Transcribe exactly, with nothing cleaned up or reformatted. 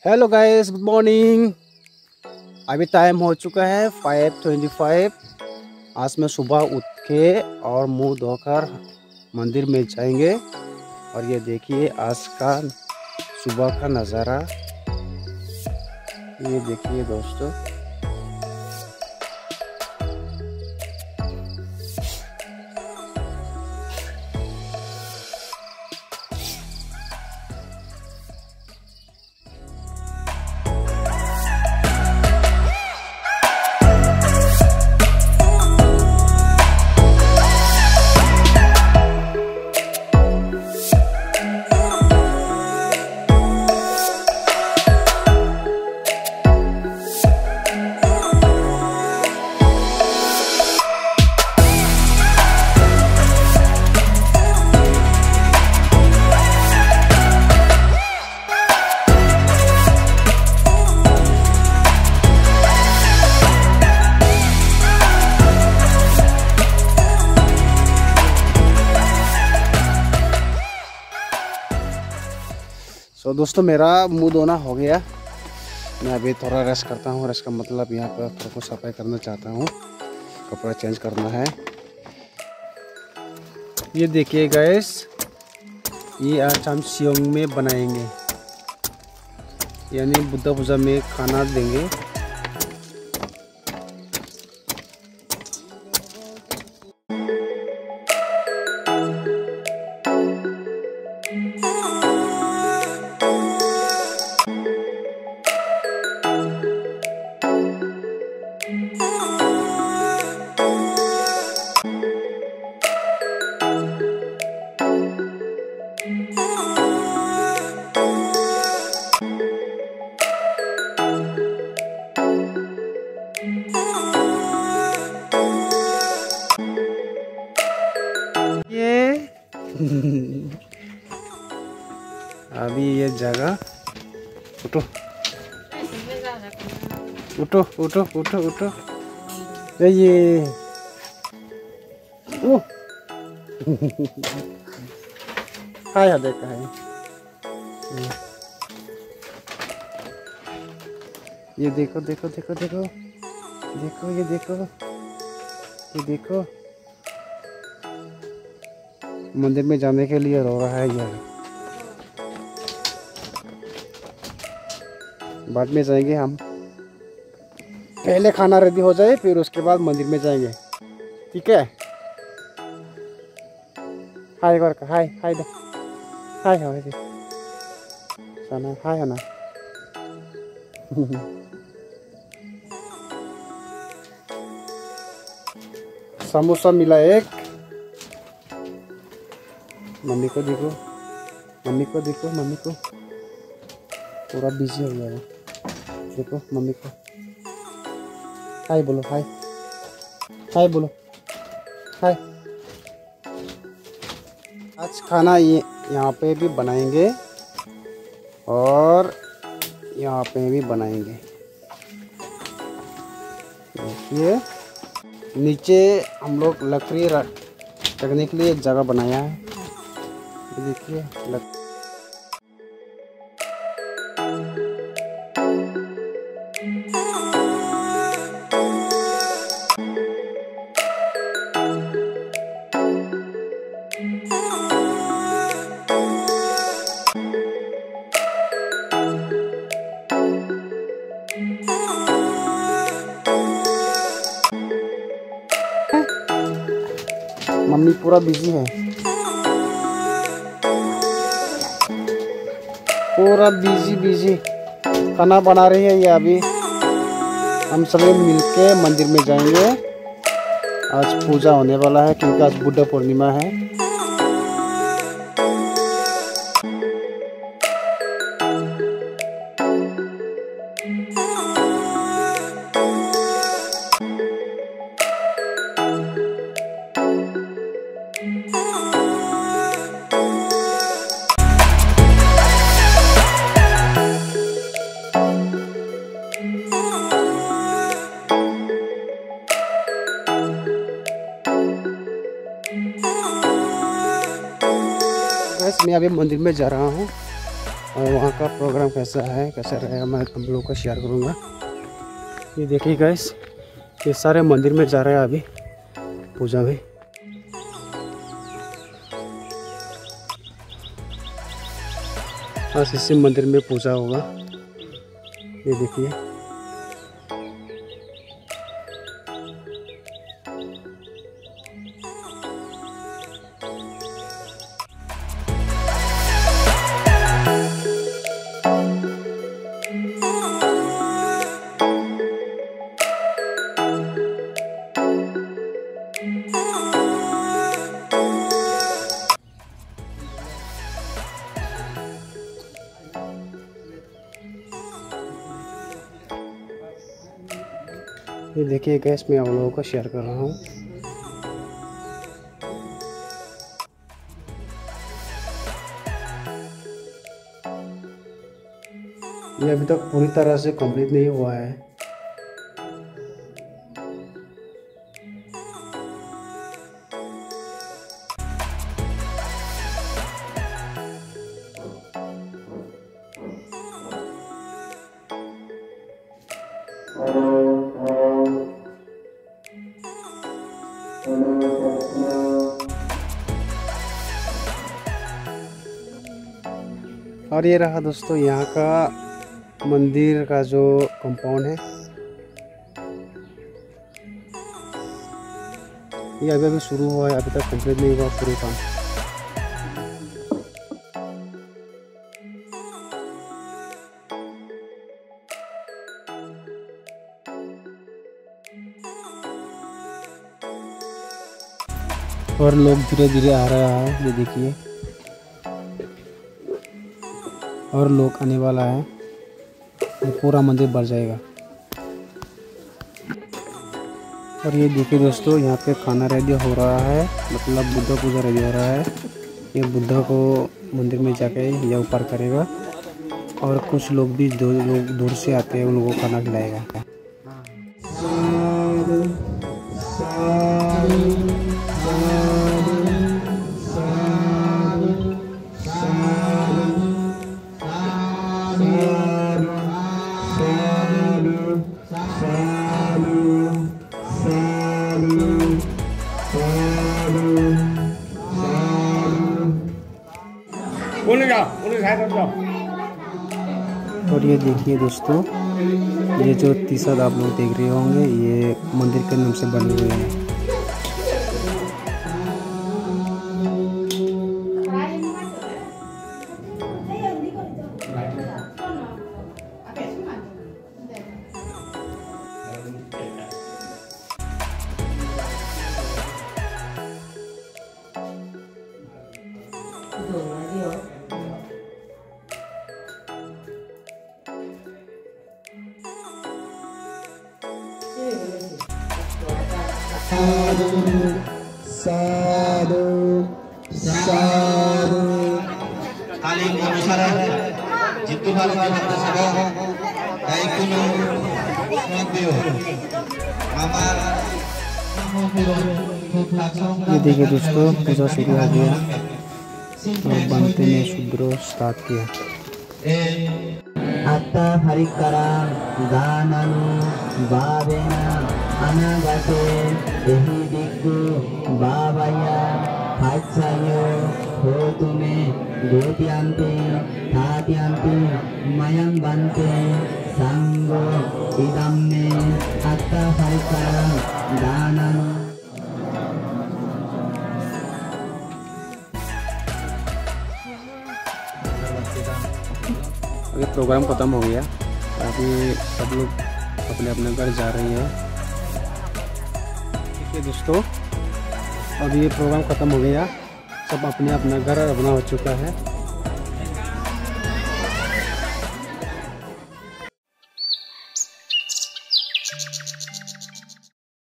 Hello guys, good morning. अभी time हो चुका है फाइव ट्वेंटी फाइव। आज मैं सुबह उठ के और मुंह धोकर मंदिर में जाएंगे। और ये देखिए आज का सुबह का नज़ारा, ये देखिए दोस्तों। तो so, दोस्तों मेरा मुंह धोना हो गया। मैं अभी थोड़ा रेस्ट करता हूँ। रेस्ट का मतलब यहाँ पर थोड़ा को सफाई करना चाहता हूँ, कपड़ा चेंज करना है। ये देखिए गाइस, ये आज हम सियोंग में बनाएंगे, यानी बुद्धा पूजा में खाना देंगे। ये अभी ये जगह, उठो उठो उठो उठो उठो, ये ओ हाय देखा है। ये देखो देखो देखो देखो देखो, ये देखो ये देखो, मंदिर में जाने के लिए रो रहा है यार। बाद में जाएंगे हम, पहले खाना रेडी हो जाए फिर उसके बाद मंदिर में जाएंगे, ठीक है। हाय कर हाय हाय दे हाय हाय दे सना हाय है ना। समोसा मिला एक, मम्मी को देखो, मम्मी को देखो, मम्मी को पूरा बिजी हो गया है। देखो मम्मी को, हाय बोलो, हाय हाय बोलो, हाय। आज खाना ये यहाँ पे भी बनाएंगे और यहाँ पे भी बनाएंगे। देखिए नीचे हम लोग लकड़ी रखने के लिए एक जगह बनाया है। देखिए लक मम्मी पूरा बिजी है, पूरा बिजी बिजी खाना बना रही है ये। अभी हम सभी मिलके मंदिर में जाएंगे। आज पूजा होने वाला है क्योंकि आज बुद्ध पूर्णिमा है। मैं अभी मंदिर में जा रहा हूँ। और वहाँ का प्रोग्राम कैसा है, कैसा रहेगा, मैं हम लोग का शेयर करूँगा। ये देखिए गाइस, ये सारे मंदिर में जा रहे हैं अभी पूजा में। आज इसी मंदिर में पूजा होगा। ये देखिए, ये देखिए गैस, मैं आप लोगों को शेयर कर रहा हूँ। ये अभी तक पूरी तरह से कंप्लीट नहीं हुआ है। और ये रहा दोस्तों यहाँ का मंदिर का जो कंपाउंड है। ये अभी अभी शुरू हुआ है, अभी तक कंप्लीट नहीं हुआ पूरे काम। और लोग धीरे धीरे आ रहा है, ये देखिए, और लोग आने वाला है। ये पूरा मंदिर भर जाएगा। और ये देखिए दोस्तों, यहाँ पे खाना रेडी हो रहा है, मतलब बुद्धा पूजा रेडी हो रहा है। ये बुद्धा को मंदिर में जाके या ऊपर करेगा, और कुछ लोग भी दो लोग दूर से आते हैं, उन लोगों को खाना खिलाएगा। और ये देखिए दोस्तों, ये जो तीसद आप लोग देख रहे होंगे, ये मंदिर के नाम से बने हुए हैं। साधु साधु साधु तालिम अनुसार जितु बालका भक्त सभा दायित्व समर्पियो हमार। ये देखिए दोस्तों, पूजा शुरू हो गया और बनते ने शुद्र स्टार्ट किया। अत्ता हरिकरा दाननु बावेना अनागते एहि दिग्गु बाबाया हाचायो हो तुम्हें गोप्यांते थात्यांते मयं बंते संगो इदम में अत्ता हरिकरा दाननु। अभी प्रोग्राम ख़त्म हो गया, अभी सब लोग अपने अपने घर जा रहे हैं। ठीक है दोस्तों, अभी ये प्रोग्राम ख़त्म हो गया, सब अपने अपना घर रवाना हो चुका है।